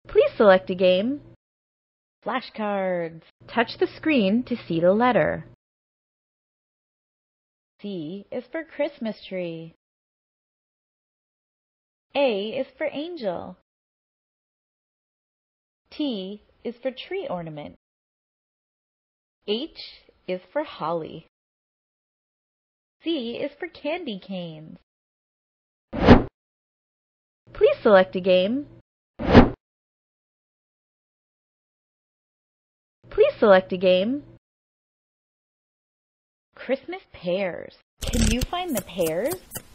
Please select a game. Flashcards. Touch the screen to see the letter. C is for Christmas tree. A is for angel. T is for tree ornament. H is for holly. C is for candy canes. Please select a game. Please select a game. Christmas pears. Can you find the pears?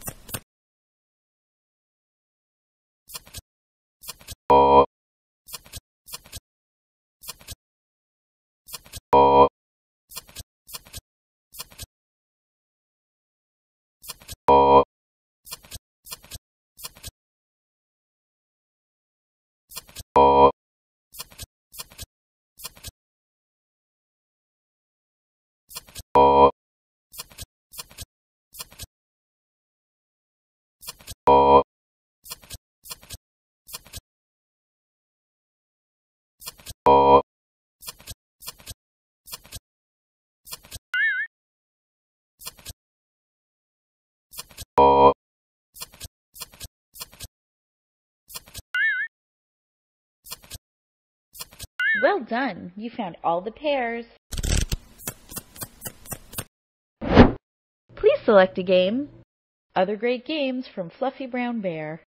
Well done! You found all the pears. Please select a game. Other great games from Fluffy Brown Bear.